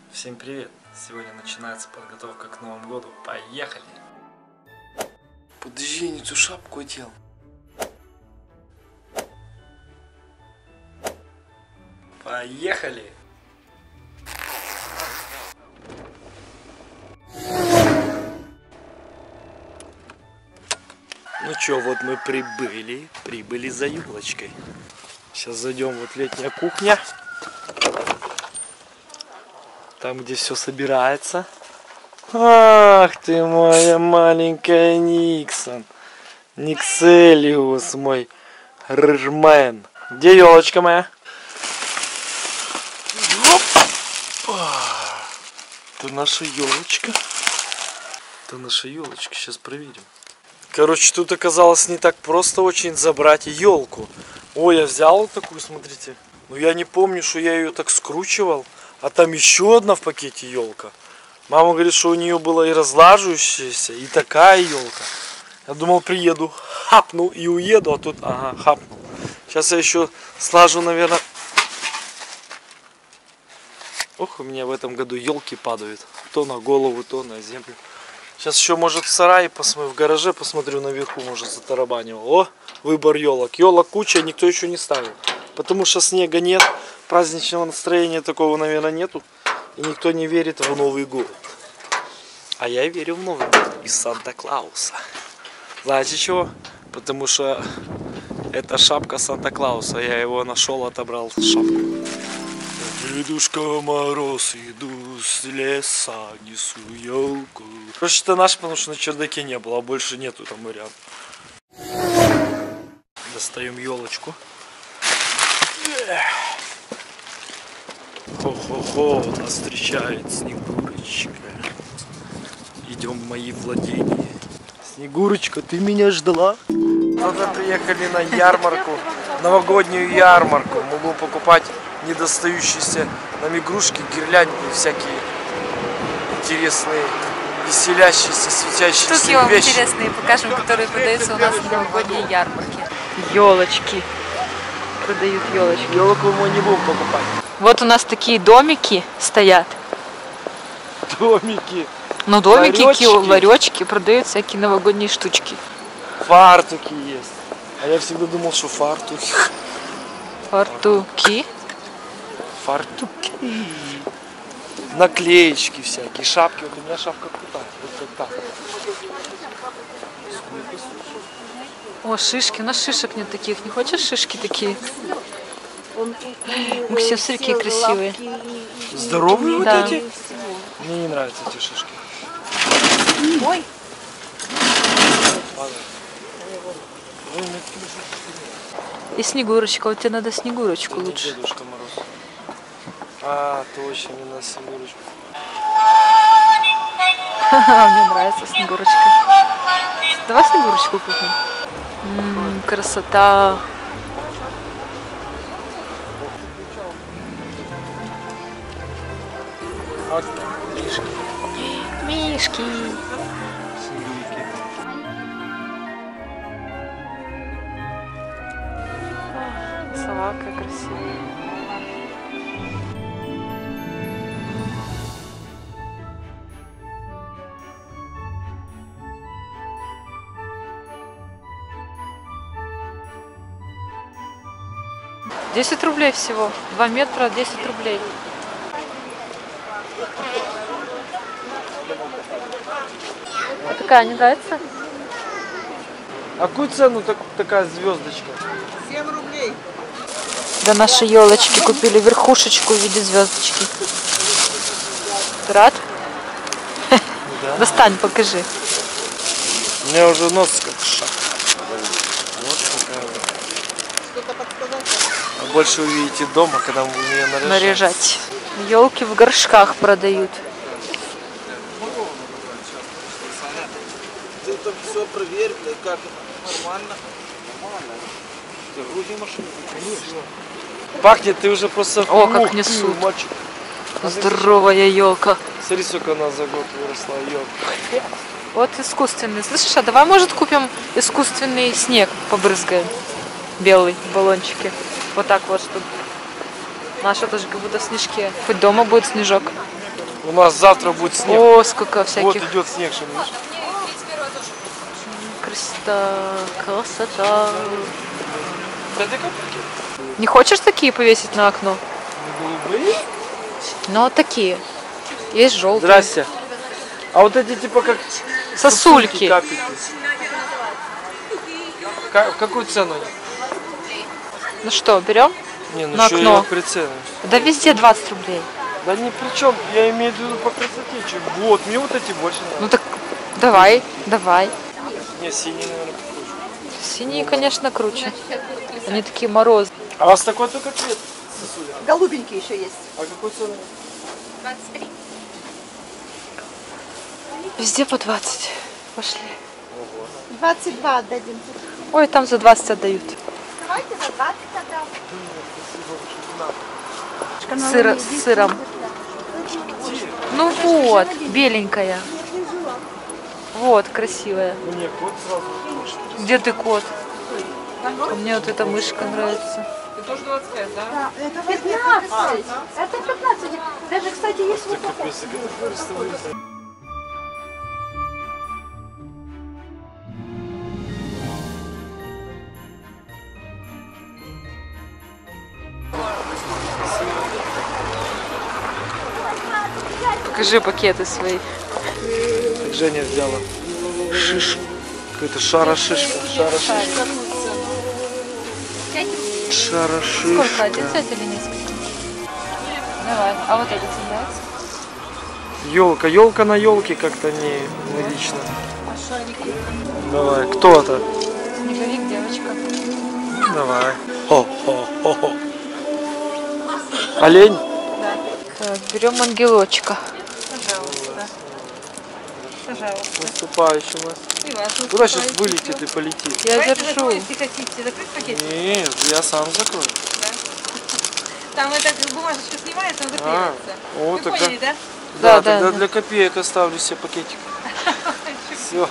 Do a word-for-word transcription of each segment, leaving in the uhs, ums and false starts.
Всем привет! Сегодня начинается подготовка к Новому году. Поехали! Подожди, я не ту шапку одел. Поехали! Ну чё, вот мы прибыли, прибыли за елочкой. Сейчас зайдем, вот летняя кухня. Там, где все собирается. Ах ты моя маленькая Никсон. Никселиус, мой рыжмен. Где елочка моя? Это наша елочка. Это наша елочка. Сейчас проверим. Короче, тут оказалось не так просто очень забрать елку. Ой, я взял вот такую, смотрите. Но я не помню, что я ее так скручивал. А там еще одна в пакете елка. Мама говорит, что у нее была и разлаживающаяся, и такая елка. Я думал, приеду, хапну и уеду, а тут, ага, хапнул. Сейчас я еще слажу, наверное. Ох, у меня в этом году елки падают. То на голову, то на землю. Сейчас еще, может, в сарае посмотрю, в гараже посмотрю наверху, может, затарабанивал. О, выбор елок. Елок куча, никто еще не ставил. Потому что снега нет, праздничного настроения такого, наверное, нету. И никто не верит в Новый год. А я верю в Новый год из Санта-Клауса. Знаете чего? Потому что это шапка Санта-Клауса. Я его нашел, отобрал шапку. Дедушка Мороз, иду с леса, несу елку. Короче, это наш, потому что на чердаке не было, а больше нету там вариантов. Достаем елочку. Хо-хо-хо, нас встречает Снегурочка. Идем в мои владения. Снегурочка, ты меня ждала? Мы приехали на ярмарку, новогоднюю ярмарку. Мы будем покупать недостающиеся нам игрушки, гирлянды, всякие интересные, веселящиеся, светящиеся Штуки вам вещи. интересные покажем, которые продаются у нас на новогодней ярмарке. Елочки. Продают елочки. Елку мы не будем покупать. Вот у нас такие домики стоят. Домики. Ну, домики, ларечки. ларечки, продают всякие новогодние штучки. Фартуки есть. А я всегда думал, что фартуки. Фартуки. Фартуки. Наклеечки всякие, шапки. Вот у меня шапка крутая. Вот как так. О, шишки. У нас шишек нет таких. Не хочешь шишки такие? Максим, смотри, какие красивые. Здоровые Да. вот эти? Мне не нравятся эти шишки. Ой. И Снегурочка. Вот тебе надо Снегурочку лучше. Дедушка Мороз. А, точно, мне надо Снегурочку. Мне нравится Снегурочка. Давай Снегурочку купим. Ммм, красота. Вот мишки. Мишки. Снегурики. Сова какая красивая. десять рублей всего. два метра, десять рублей. А такая не нравится? А какую цену так, такая звездочка? семь рублей. Да, наши елочки купили верхушечку в виде звездочки. Ты рад? Да. Достань, покажи. У меня уже нос как шаг. Вот такая вот. Что-то подсказать? А больше увидите дома, когда вы ее наряжаете. Наряжать. Елки в горшках продают. Ты там все проверь, как нормально. Нормально. Ты грузи машину. Пахнет, ты уже просто... О, как Ух ты, несут. мальчик. Здоровая елка. Смотри, сколько она за год выросла, елка. Вот искусственный. Слышишь, а давай, может, купим искусственный снег, побрызгаем. Белый, в баллончике. Вот так вот, чтобы Наша тоже как будто в снежке. Хоть дома будет снежок. У нас завтра будет снег. О, сколько Вот всяких. идет снег, что видишь? Красота, красота. Пятый копейки. Не хочешь такие повесить на окно? Голубые? Ну, вот такие. Есть желтые. Здрасте. А вот эти типа как Сосульки. капельки. Ка- какую цену? Ну что, берем? Не, ну На что окно. я прицену. Да везде двадцать рублей. Да ни при чем, я имею в виду по красоте. Чем. Вот, мне вот эти больше нравятся. Ну так давай, давай. Не, синий, наверное, покруче. Синие, конечно, круче. Они такие морозные. А у вас такой только цвет сосуля? Голубенький еще есть. А какой цены? Везде по двадцать. Пошли. двадцать два отдадим. Ой, там за двадцать отдают. Давайте за двадцать отдам. Сыра, с сыром. Ну вот, беленькая. Вот, красивая. Мне кот сразу. Где ты кот? А мне вот эта мышка нравится. Да, это пятнадцать. Это пятнадцать. Даже, кстати, есть вот это. Покажи пакеты свои. Так Женя взяла шишку. Какая-то шара-шишка. Шара-шишка. Шара-шишка. Сколько? Один взять или несколько? Давай. А вот это тебе нравится? Елка, елка на елке как-то не логично. Давай, кто это? Снеговик, девочка. Давай. Хо-хо-хо-хо. Олень? Так, берем ангелочка. Пожалуйста. Пожалуйста. Наступающий у нас. И вас Куда сейчас вылетит и полетит? Я Давайте держу. закроем, если хотите. Закрыть пакет? Нет, я сам закрою. Там эта бумажечка снимается, он А, заклеивается. о, Вы тогда, поняли, да? да, Да, тогда да. для копеек оставлю себе пакетик. Все.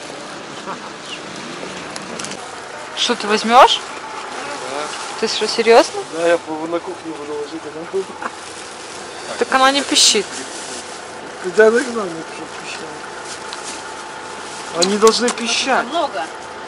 Что ты возьмешь? Ты что, серьезно? Да, я по- на кухню буду ложить. а на кухню. Так она не пищит. Да, так знаю, мне пишут пищать. Они должны пищать. Много.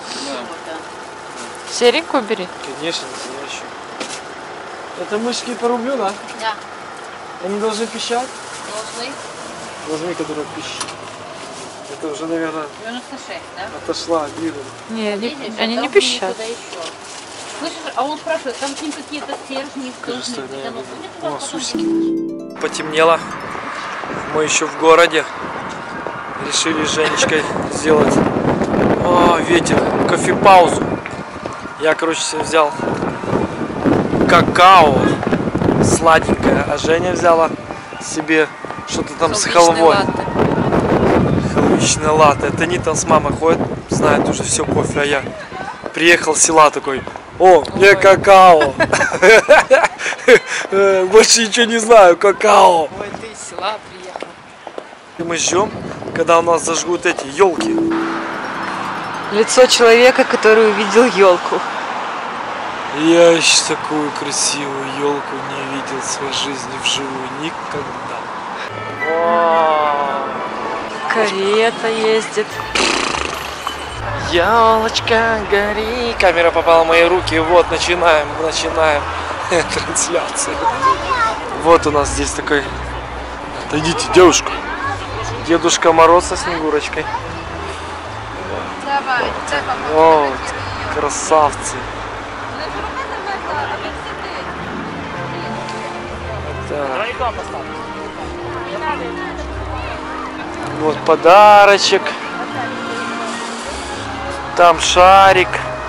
Серенькую бери. Конечно, настоящую. Это мышки по рублю, да? Да. Они должны пищать? Должны. Возьми, которая пищит. Это уже, наверное, девяносто шесть, да? отошла от мира. Не, они, Видишь, они а не там пищат. куда еще. Слышишь, а он спрашивает, там к ним какие-то стержни должны быть. Оно будет у О, вас потом? сусики. Потемнело. Мы еще в городе. Решили с Женечкой сделать О, ветер, кофе-паузу. Я, короче, себе взял какао сладенькое, а Женя взяла себе что-то там с халвой. Халвичное латте. Это не там с мамой ходит, знает уже все кофе, а я приехал с села такой: о, мне какао. Больше ничего не знаю, какао. Ой, ты из села приехал. И мы ждем, когда у нас зажгут эти елки. Лицо человека, который увидел елку. Я еще такую красивую елку не видел в своей жизни вживую никогда. Вау. Карета ездит. Елочка, гори. Камера попала в мои руки. Вот, начинаем, начинаем трансляцию. Вот у нас здесь такой. Отойдите, девушка. Дедушка Мороз со Снегурочкой. Давай, Вот, красавцы. Так. Вот подарочек. Там шарик.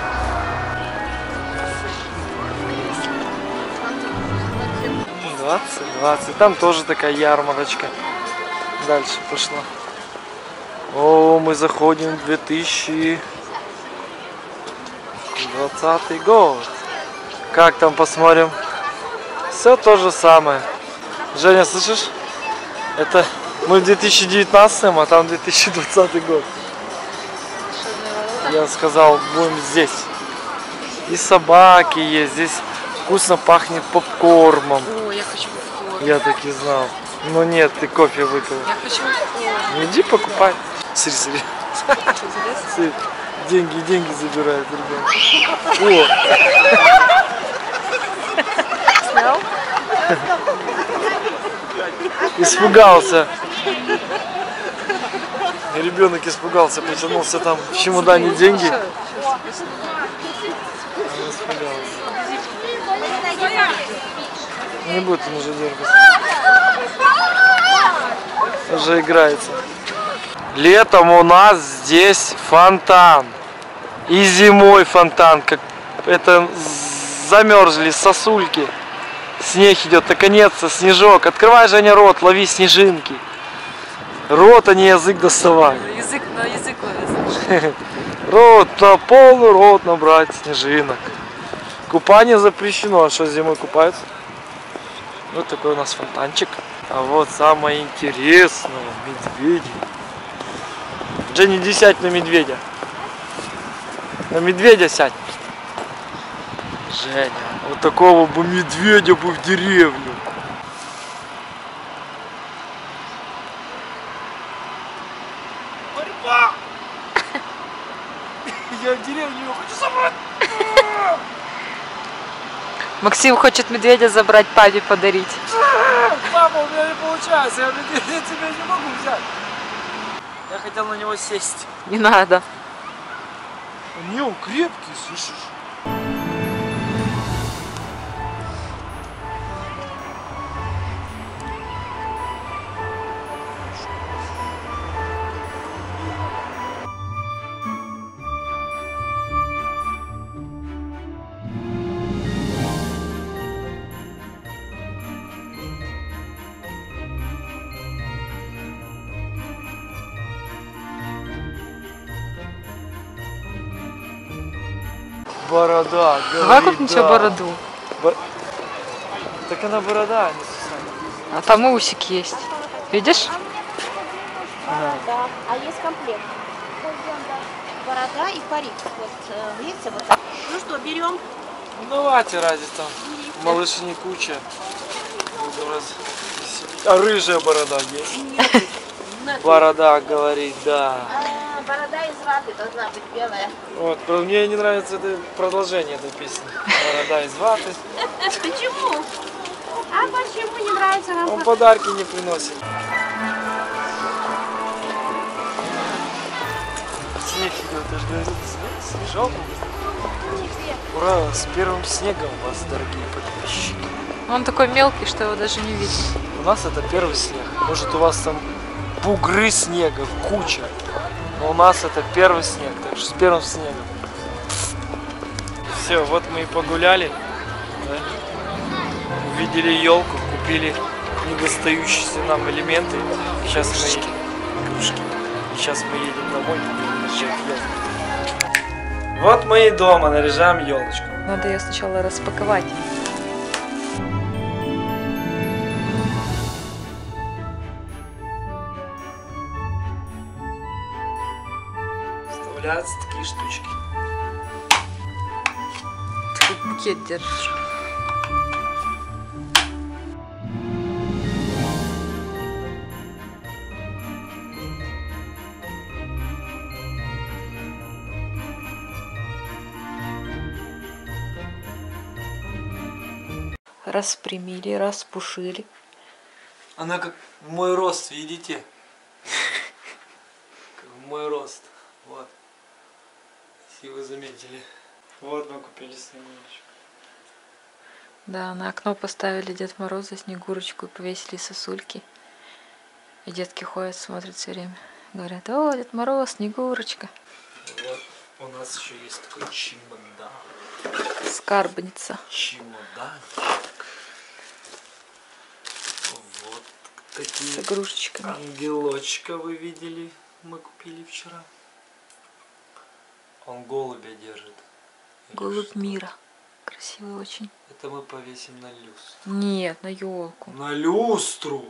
двадцать, двадцать. Там тоже такая ярмарочка. Дальше пошла. О, мы заходим в две тысячи двадцатый год. Как там, посмотрим? Все то же самое. Женя, слышишь? Это мы в две тысячи девятнадцатом, а там две тысячи двадцатый год. Я сказал, будем здесь. И собаки есть. Здесь вкусно пахнет попкормом. О, я хочу попкорн. Я так и знал. Ну нет, ты кофе выпил. Я хочу. Ну иди покупай. Смотри, смотри. Смотри, деньги, деньги забирает ребенок. О! Снял? Испугался. Ребенок испугался, потянулся там в чемодане деньги. Он испугался. Не будет он уже дергаться. Уже играется. Летом у нас здесь фонтан. И зимой фонтан. Как это замерзли сосульки. Снег идет, наконец-то снежок. Открывай, Женя, рот, лови снежинки. Рот, а не язык доставай. Язык на язык ловится. Рот, на полный рот набрать снежинок. Купание запрещено. А что, зимой купаются? Вот такой у нас фонтанчик. А вот самое интересное, медведи. Женя, иди сядь на медведя. На медведя сядь. Женя, вот такого бы медведя бы в деревню. Борьба! Я в деревню его хочу собрать. Максим хочет медведя забрать, папе подарить. Папа, у меня не получается, я медведя тебе не могу взять. Я хотел на него сесть. Не надо. Не, он крепкий, слышишь? Борода, говорит, Давай купим тебе да. бороду. Бо- Так она борода, а не сусана. А там и усик есть. Видишь? Да, а есть комплект. Борода и парик. Вот, э, видите, вот так. Ну что, берем? Ну давайте, ради там. Малыши не куча. Буду раз веселить. А рыжая борода есть? Борода, говорит, да. А, борода из ваты должна быть белая. Вот, про- мне не нравится это продолжение этой песни. Борода из ваты. Почему? А почему не нравится вам? Он подарки не приносит. Снег идет, я же говорю, снег, снежок. Ура, с первым снегом вас, дорогие подписчики. Он такой мелкий, что его даже не видно. У нас это первый снег. Может, у вас там бугры снега, куча. Но у нас это первый снег, так что с первым снегом. Все, вот мы и погуляли. Да? Увидели елку, купили недостающиеся нам элементы. Сейчас мы едем. Игрушки. И сейчас мы едем домой, будем наряжать елку. Вот мы и дома наряжаем елочку. Надо ее сначала распаковать. Вставляются такие штучки. Ты как букет держишь. Распрямили, распушили. Она как мой рост, видите? Как мой рост. Вот. Если вы заметили. Вот мы купили снегурочку. Да, на окно поставили Дед Мороза, Снегурочку и повесили сосульки. И детки ходят, смотрят все время. Говорят: о, Дед Мороз, Снегурочка. Вот у нас еще есть такой чемодан. Скарбница. Чемоданчик. Вот такие С игрушечками. ангелочка вы видели. Мы купили вчера. Он голубя держит. Или Голубь что? мира. Красивый очень. Это мы повесим на люстру. Нет, на елку. На люстру!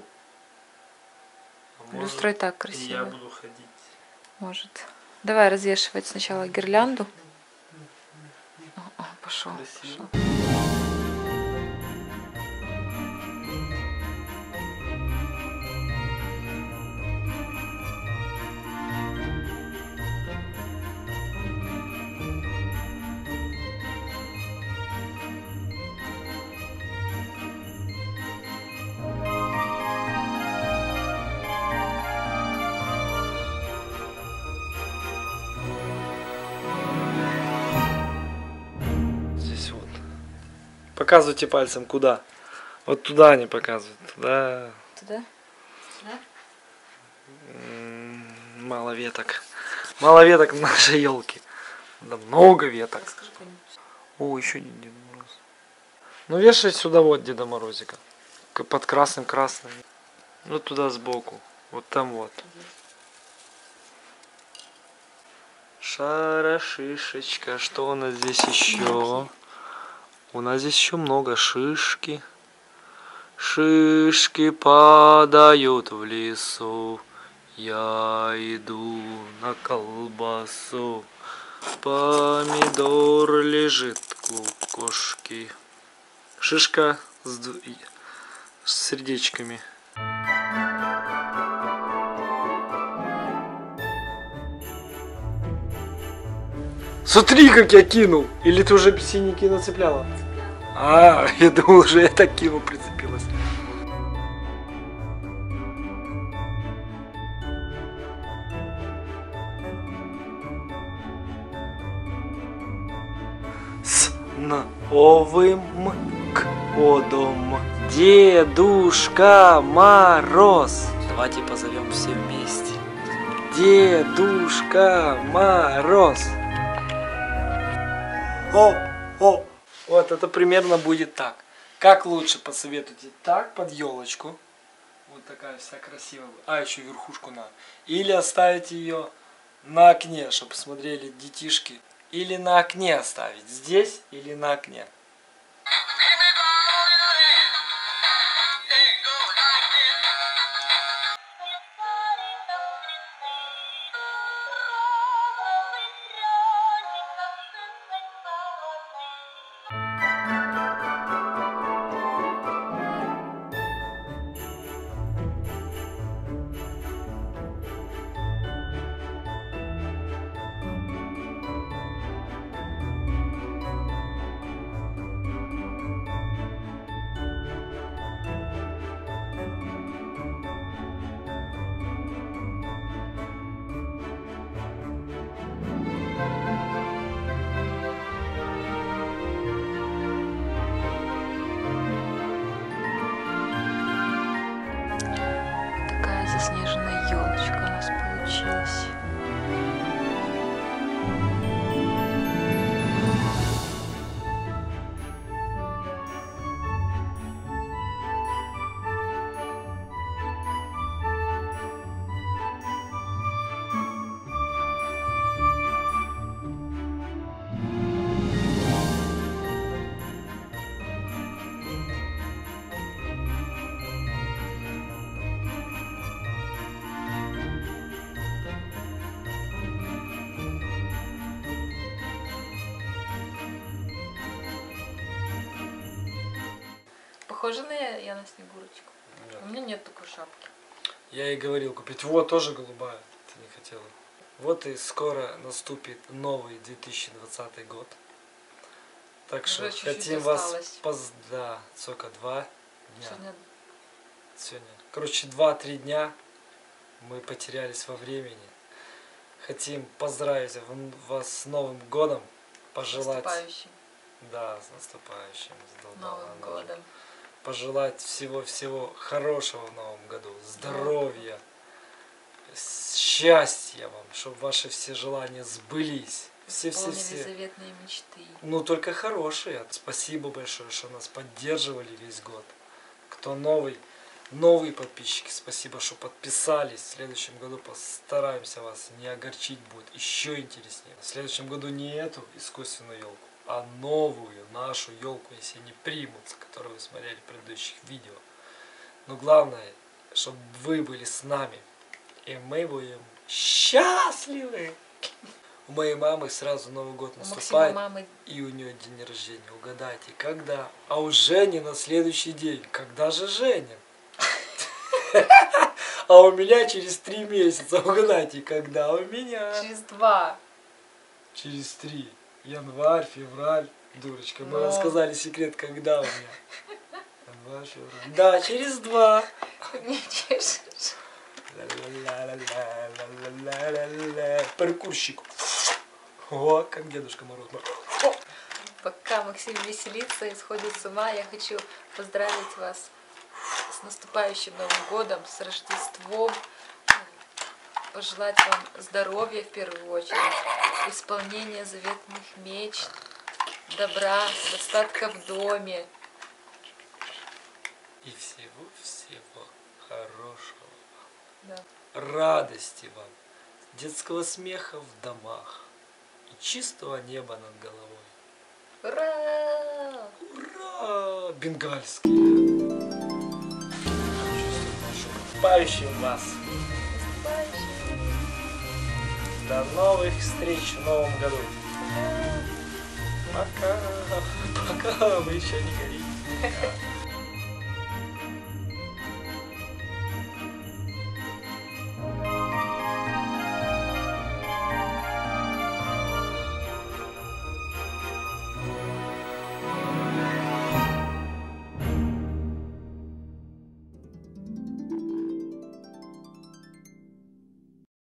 А Люстра и может, так и красивая. я буду ходить. Может. Давай развешивать сначала гирлянду. О, о, пошел, Красиво. пошел. Показывайте пальцем куда. Вот туда они показывают. Туда. Туда? М, Мало веток. Мало веток на нашей елке. Да много веток. О, еще один Дед Мороз. Ну вешай сюда вот Деда Морозика. К- Под красным-красным. Ну туда сбоку. Вот там вот. Шара-шишечка. Что у нас здесь еще? У нас здесь еще много шишки. Шишки падают в лесу. Я иду на колбасу. Помидор лежит клуб кошки. Шишка с, д- с сердечками. Смотри, как я кинул! Или ты уже синяки нацепляла? А, я думал, уже я так кинул, прицепилась. С Новым годом, Дедушка Мороз. Давайте позовем все вместе. Дедушка Мороз. О, о. Вот это примерно будет так. Как лучше посоветуйте? Так, под елочку. Вот такая вся красивая. А, еще верхушку надо. Или оставить ее на окне, чтобы смотрели детишки. Или на окне оставить. Здесь или на окне. Такая заснеженная елочка у нас получилась. Похоже на я, я на Снегурочку. Нет. У меня нет такой шапки. Я ей говорил купить. Вот тоже голубая. Ты не хотела. Вот и скоро наступит новый две тысячи двадцатый год. Так что Уже чуть-чуть хотим вас осталось. поз... Да, сколько? Два дня. Сегодня Сегодня. Короче, два-три дня мы потерялись во времени. Хотим поздравить в- вас с Новым годом. Пожелать. наступающим Да, с наступающим. задолбала Новым она уже. годом. Пожелать всего-всего хорошего в Новом году. Здоровья. Счастья вам, чтобы ваши все желания сбылись. Исполнили Все-все-все. заветные мечты. Ну, только хорошие. Спасибо большое, что нас поддерживали весь год. Кто новый, новые подписчики, спасибо, что подписались. В следующем году постараемся вас не огорчить, будет еще интереснее. В следующем году не эту искусственную елку, а новую нашу елку, если не примутся, которую вы смотрели в предыдущих видео. Но главное, чтобы вы были с нами. И мы будем счастливы. У моей мамы сразу Новый год У Максима наступает. мамы И у нее день рождения. Угадайте, когда? А у Жени на следующий день. Когда же Женя? А у меня через три месяца. Угадайте, когда у меня? через два. Через три. Январь, февраль. Дурочка, мы Но. рассказали секрет, когда у меня. Январь, февраль. Да, через два. Не чешешь. Ла-ла-ла-ла-ла-ла-ла-ла-ла. Паркурщик. О, как Дедушка Мороз. Пока Максим веселится и сходит с ума, я хочу поздравить вас с наступающим Новым годом, с Рождеством, пожелать вам здоровья в первую очередь, исполнения заветных мечт, добра, достатка в доме. И всего-всего хорошего. Да. Радости вам, детского смеха в домах и чистого неба над головой. Ура! Ура! Бенгальские! Наступающим вас! До новых встреч в новом году! Пока! Пока! Вы еще не горите!